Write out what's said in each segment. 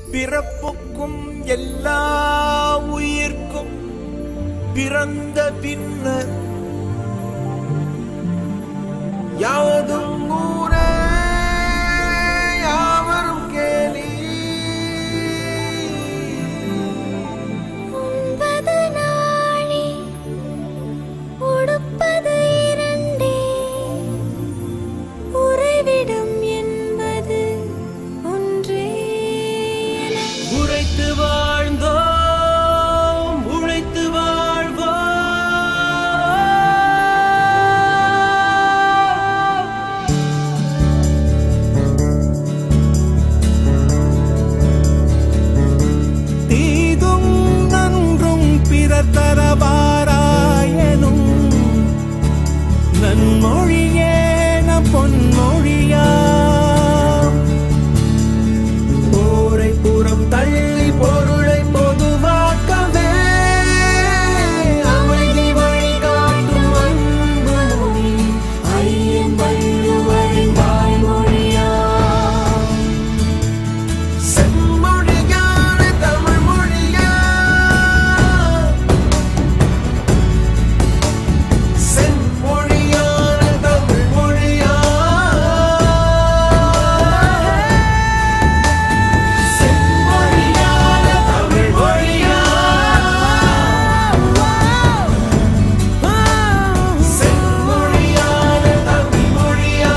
பிறப்புக்கும் எல்லா உயிர்க்கும் பிறந்த பின்னர் யாவதும் ஊரே யாவரும் கேலி. உண்பது நாழி உடுப்பது இரண்டே, உறைவிடம் என்பது ஒன்றே. உரைத்து வாழ்ந்தோம் உழைத்து வாழ்வோம். தீதும் நன்றும் பிறர் தரவாராயனும் நன்மொழியே நம் பொன்மொழியா. போரை புறம் தள்ளி பொருளை பொதுவாக்கவே அமைதி வழிகாட்டும் அன்பு மொழி ஐயன் வள்ளுவரின் வாய்மொழியா. செம்மொழியான தமிழ் மொழியா, செம்மொழியான தமிழ் மொழியா, செம்மொழியான தமிழ் மொழியா, செம்மொழியான தமிழ் மொழியா.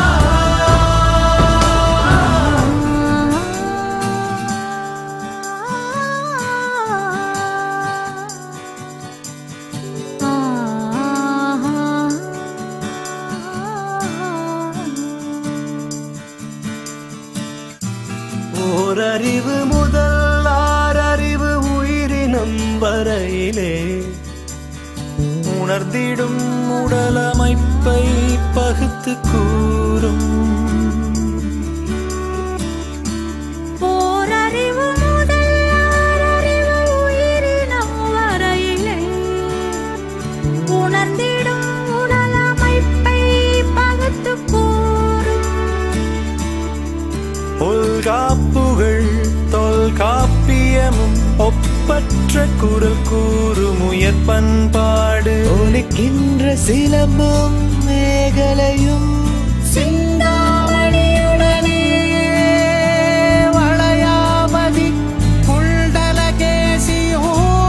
ஓரறிவு முதல் ஆறறிவு உயிரினம் வரையிலே உணர்ந்திடும் உடலமைப்பை பகுத்து கூறும். ஓரறிவு முதல் ஆறறிவு உயிரினம் வரையிலே உணர்ந்திடும் உடலமைப்பை பகுத்துக் கூறும். தொல்காப்புகள் தொல்காப்பியமும் ஒப்பற்ற குரல் கூறும் உயர் பண்பாடு. ஒலிக்கின்ற சிலம்பும் மேகலையும் சிந்தாமணியுடனே வளையாமதி குண்டலகேசியோ.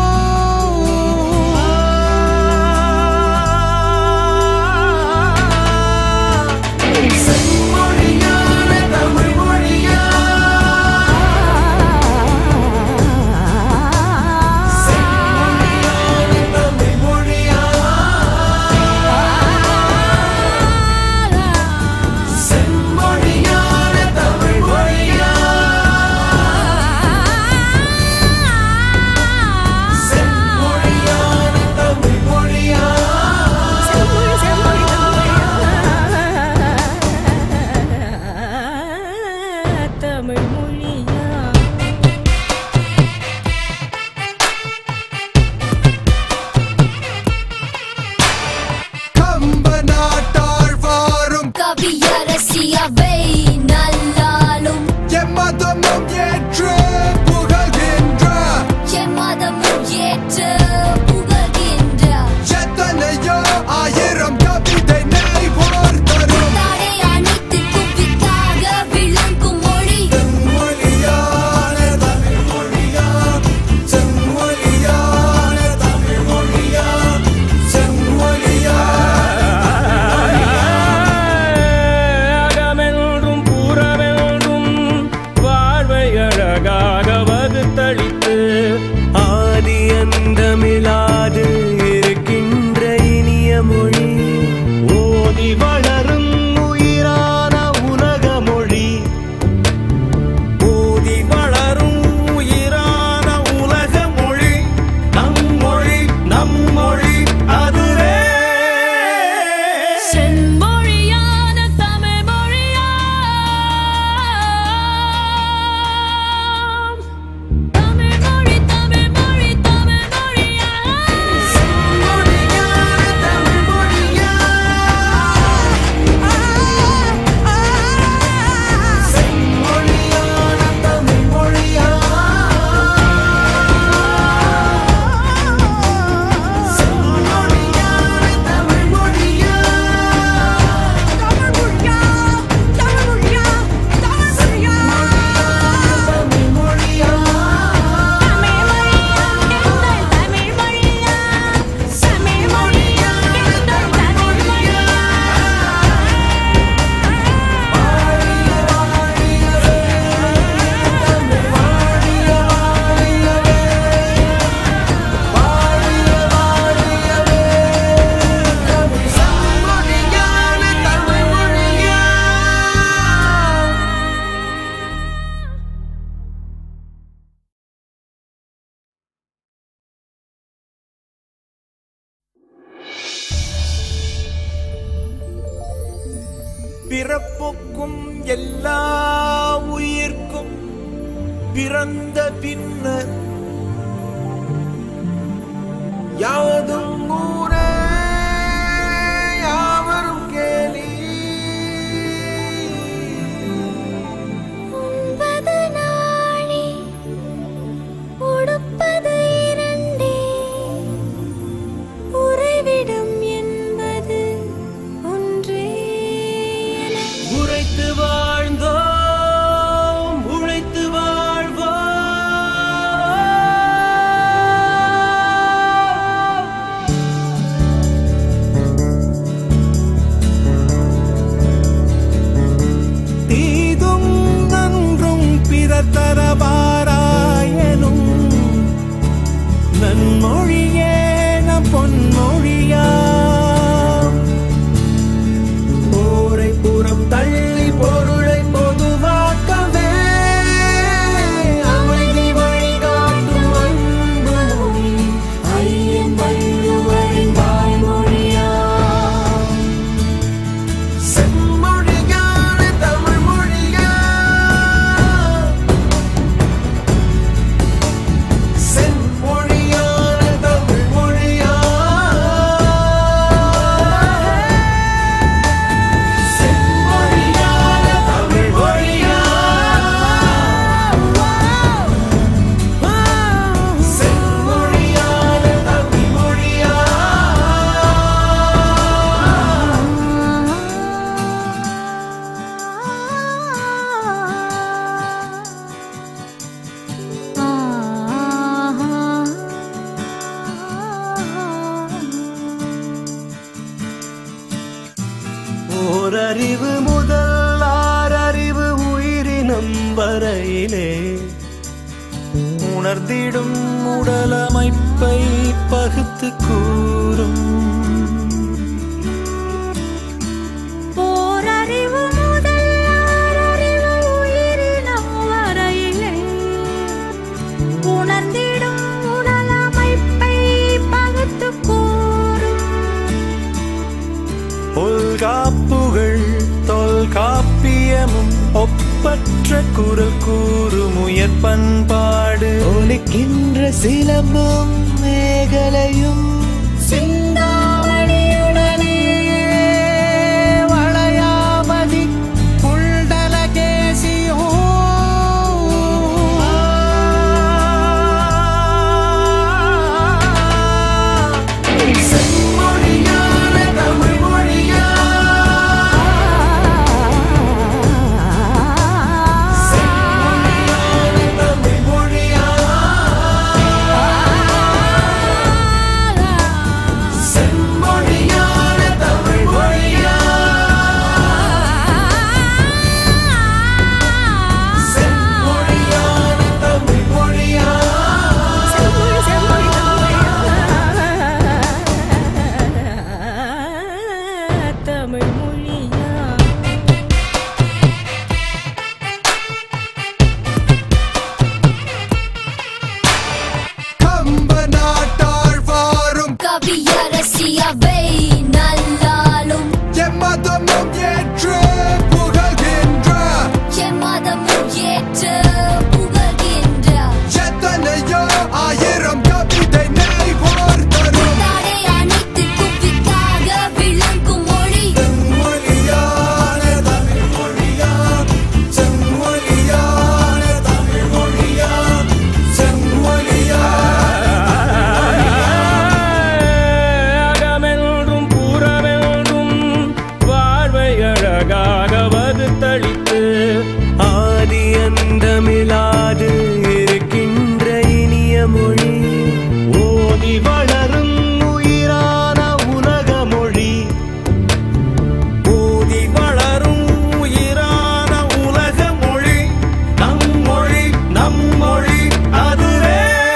செம்மொழியான தமிழ் மொழியா, செம்மொழியான தமிழ் மொழியா, பிறப்புக்கும் எல்லா உயிர்க்கும் பிறந்த பின்னர் யாவதும் ஊரே யாவரும் கேலி. உண்பது நாளே உடுப்பது இரண்டே உறைவிடம் என்பது ஒன்றே. உழைத்து வாழ்ந்தோம் உழைத்து வாழ்வோம். தீதும் நன்றும் பிறர் தரவாராயனும் நன்மொழியே நம் பொன்மொழியா. போரை புறம் தள்ளி பொருளை பொதுவாக்கவே அமைதி வழிகாட்டும் அன்பு மொழி ஐயன் வள்ளுவரின் வாய்மொழியா. செம்மொழியான தமிழ் மொழியா. செம்மொழியான தமிழ் மொழியா. செம்மொழியான தமிழ் மொழியா. செம்மொழியான தமிழ் மொழியா. ஓரறிவு முதல் ஆறறிவு உயிரினம் வரையிலே உணர்ந்திடும் உடலமைப்பை பகுத்து கூறும். ஓரறிவு முதல் ஆறறிவு உயிரினம் வரையிலே உணர்ந்திடும் உடலமைப்பை பகுத்துக் கூறும். தொல்காப்புகள் தொல்காப்பியமும் ஒப்பற்ற குரல் கூறும் உயர் பண்பாடு. ஒலிக்கின்ற சிலம்பும் மேகலையும் சிந்தாமணியுடனே வளையாமதி புல்டலகேசியும் செம்மொழியான தமிழ் மொழியா. செம்மொழியான தமிழ் மொழியா. செம்மொழியான தமிழ் மொழியா. செம்மொழியான தமிழ் மொழியா. தமிழ் மொழியா. கம்ப நாட்டாள் வாரும் கவியரசியவை நல்லாலும் எம்மதமும் ஏற்று புகழ்கின்ற எம்மதமும் ஏற்று புகழ்கின்ற எத்தனையோ ஆயிரம் கவிதை நெய்வோர் தரும் தாடை அனைத்து குவிக்காக விளங்கும் மொழி. செம்மொழியான தமிழ் மொழியா. செம்மொழியான தமிழ் மொழியா. செம்மொழியா. அகமென்றும் புறமென்றும் வாழ்வை அழகாக வகுத்தளித்து ஆதி அந்தமிலாது இருக்கின்ற இனிய மொழி. ஓதி வளரும் உயிரான உலக மொழி. ஓதி வளரும் உயிரான உலக மொழி. நம் மொழி நம் மொழி அதுவே.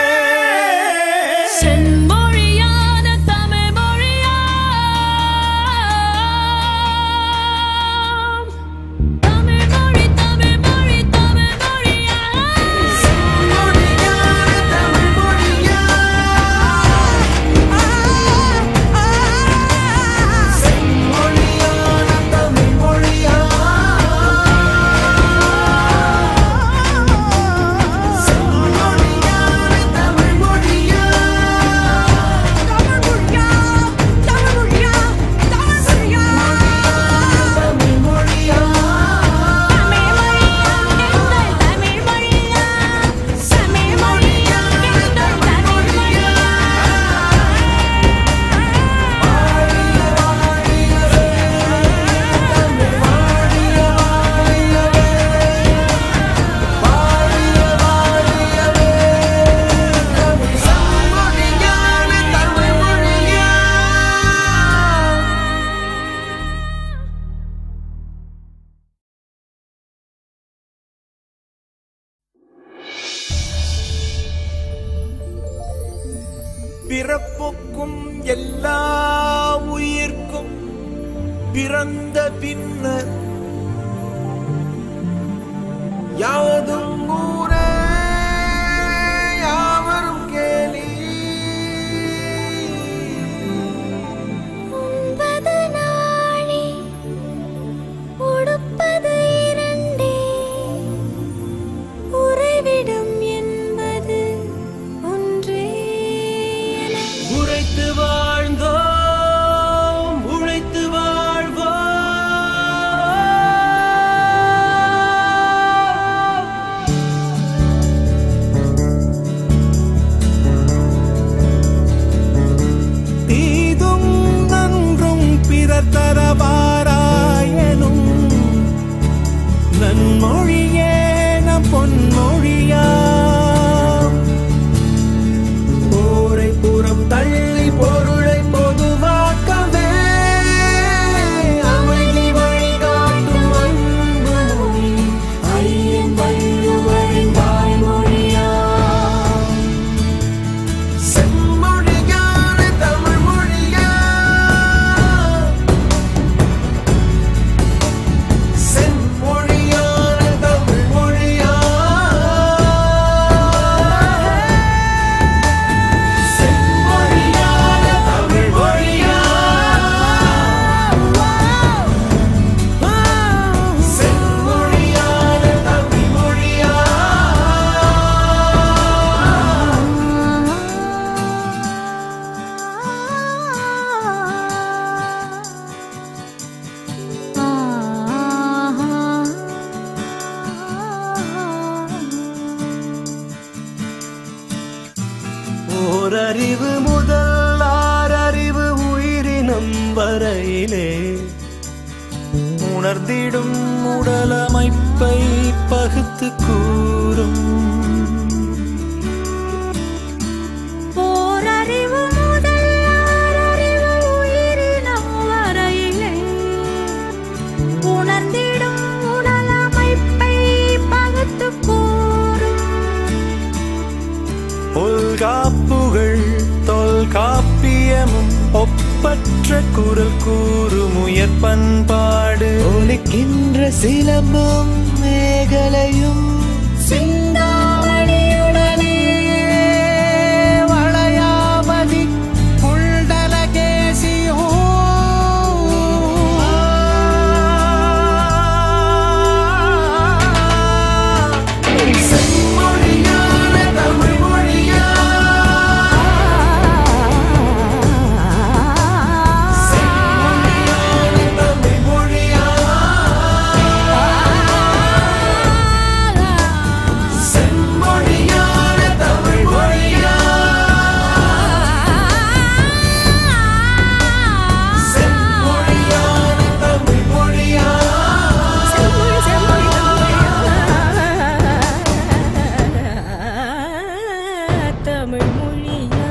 செம்மொழியான தமிழ் மொழியாம். தமிழ் பிறப்புக்கும் எல்லா உயிர்க்கும் பிறந்த பின்னர் யாவதும் ஊரே யாவரும் கேலி. உண்பது நாழி உடுப்பது இரண்டே உறைவிடம் என்பது ஒன்றே. உழைத்து வாழ்ந்தோம் உழைத்து வாழ்வோம். தீதும் நன்றும் பிறர் தரவாராயனும் நன்மொழியே நம் பொன்மொழியாம். போரை புறம் தள்ளி பொருளை பொதுவாக்கவே அமைதி வழிகாட்டும் அன்பு மொழி ஐயன் வள்ளுவரின் வாய்மொழியாம். செம்மொழியான தமிழ் மொழியா செம்மொழியான தமிழ் மொழியா செம்மொழியான தமிழ் மொழியா செம்மொழியான தமிழ் மொழியா. ஓரறிவு முதல் ஆறறிவு உயிரினம் வரையிலே உணர்ந்திடும் உடலமைப்பை பகுத்து கூறும். ஓரறிவு முதல் ஆறறிவு உயிரினம் வரையிலே உணர்ந்திடும் உடலமைப்பை பகுத்துக் கூறும். தொல்காப்புகள் தொல்காப்பியமும் ஒப்பற்ற குரல் கூறும் உயர் பண்பாடு. ஒலிக்கின்ற சிலம்பும் மேகலையும் சிந்தாமணியுடனே வளையாமதி புல்டலகேசியும் செம்மொழியான தமிழ் மொழியா செம்மொழியான தமிழ் மொழியா செம்மொழியான தமிழ் மொழியா செம்மொழியான தமிழ் மொழியா. தமிழ் மொழியா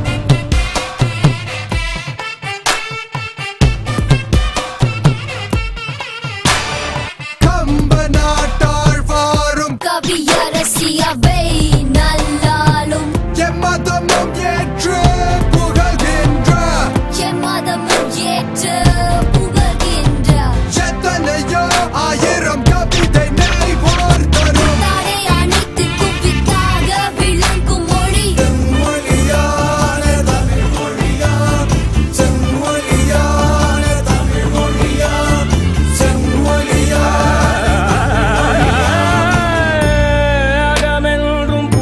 கம்ப நாட்டாள் வாரும் கவியரசியவை நல்லாலும் எம்மதமும் ஏற்று புகழ்கின்ற எம்மதமும் ஏற்று புகழ்கின்ற எத்தனையோ ஆயிரம் கவிதை நெய்வோர் தரும் தாரை அனைத்து குப்பிக்காக விளங்கும் மொழி செம்மொழியான தமிழ் மொழியா செம்மொழியான தமிழ் மொழியா செம்மொழியா அகமென்றும்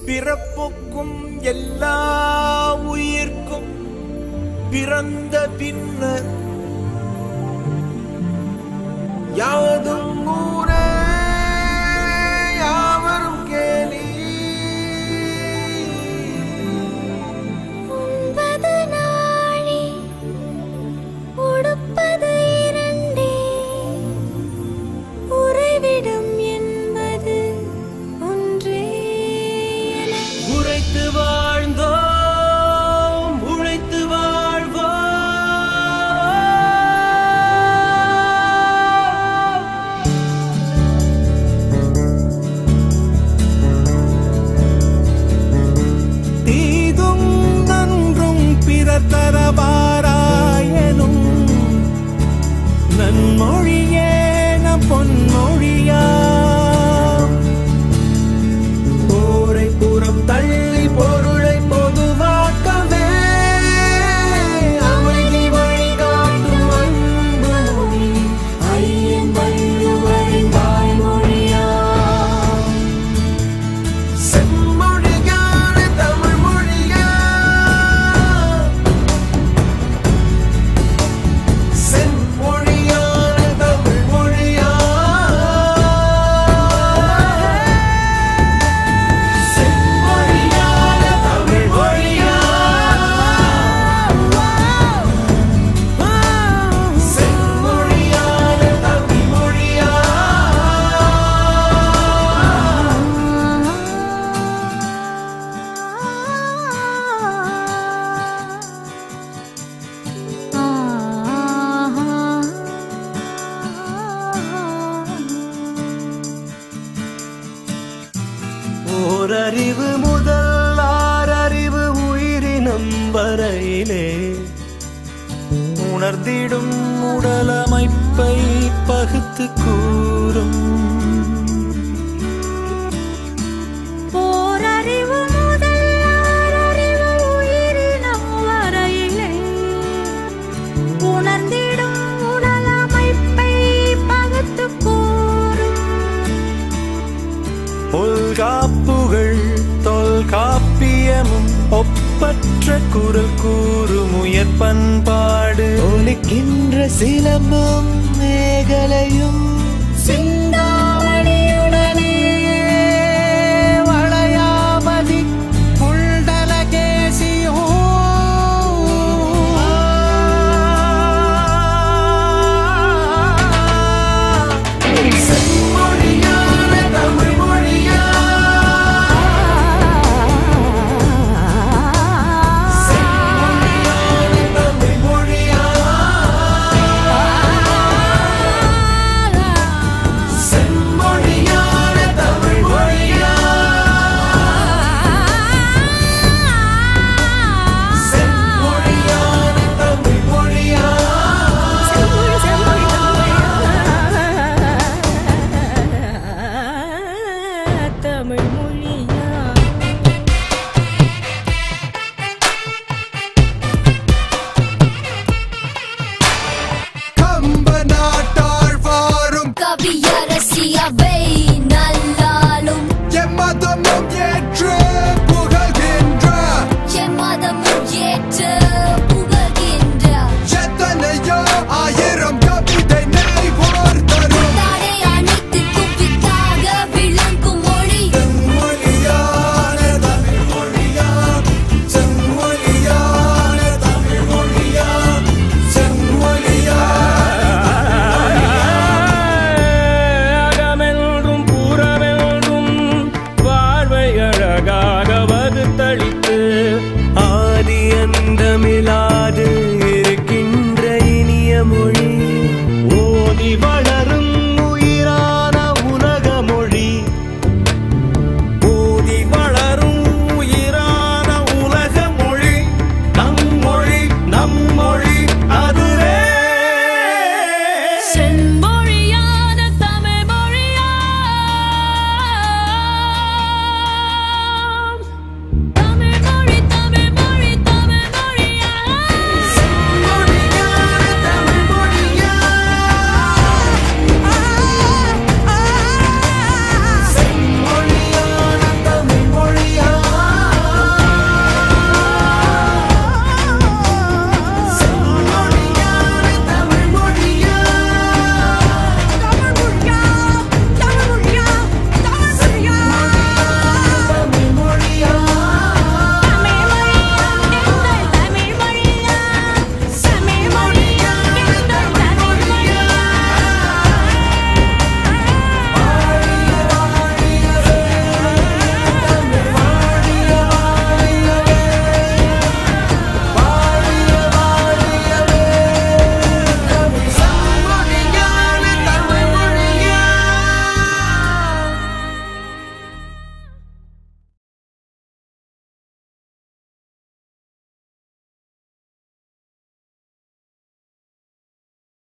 பிறப்புக்கும் எல்லா உயிர்க்கும் பிறந்த பின்னர் யாவதும் ஊரே யாவரும் கேலி. உண்பது நாழி உடுப்பது இரண்டே உறைவிடம் என்பது ஒன்றே. உழைத்து வாழ்ந்தோம் உழைத்து வாழ்வோம். தீதும் நன்றும் பிறர் தரவாராயனும் நன்மொழியே நம் பொன்மொழியா. போரை புறம் தள்ளி பொருளை பொதுவாக்கவே அமைதி வழிகாட்டும் அன்பு மொழி ஐயன் வள்ளுவரின் வாய்மொழியா. செம்மொழியான தமிழ் மொழியா, செம்மொழியான தமிழ் மொழியா, செம்மொழியான தமிழ் மொழியா, செம்மொழியான தமிழ் மொழியா. ஓரறிவு முதல் ஆறறிவு உயிரினம் வரையிலே உணர்ந்திடும் உடலமைப்பை பகுத்து கூறும். போரறிவு முதல் ஆறறிவு உயிரினம் வரையிலே உணர்ந்திடும் உடலமைப்பை பகுத்துக் கூறும். தொல்காப்புகள் தொல்காப்பியமும் ஒப்பற்ற குரல் கூறும் உயர் பண்பாடு. ஒலிக்கின்ற சிலம்பும் மேகலையும்